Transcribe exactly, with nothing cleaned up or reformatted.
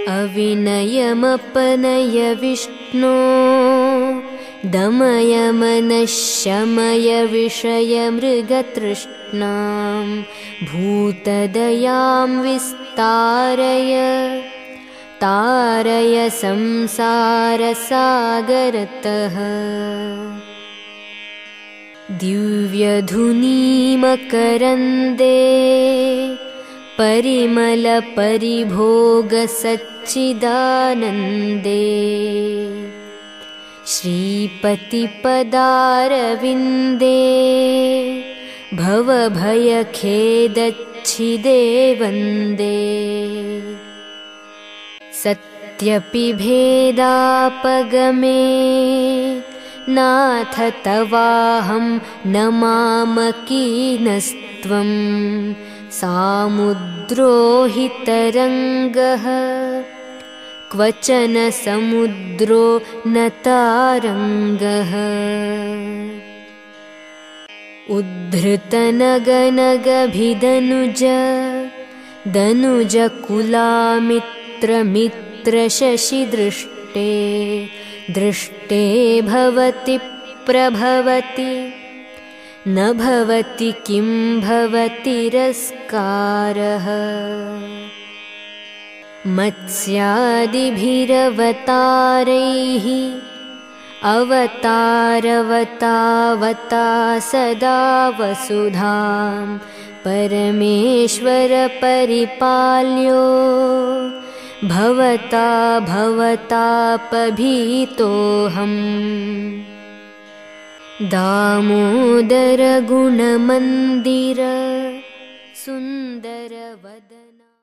अविनयमपनय विष्णो दमय मनः शमय विषयमृगतृष्णां भूतदयां विस्तारय तारय संसारसागरतः दिव्यधुनीमकरन्दे परिमलपरिभोगसच्चिदानन्दे श्रीपतिपदारविन्दे भवभयखेदच्छिदे वन्दे सत्यपि भेदापगमे नाथ तवाहं न मामकीनस्त्वं सामुद्रो हि तरङ्गः क्वचन समुद्रो न तारङ्गः उद्धृतनगनगभिदनुज दनुजकुलामित्रमित्रशशिदृष्टे दृष्टे भवति प्रभवति न भवति किं भवति तिरस्कारः मत्स्यादिभिरवतारैः अवतारवतावता सदा वसुधां परमेश्वरपरिपाल्यो भवता भवतापभीतोऽहम् दामोदरगुणमन्दिर सुन्दरवदना।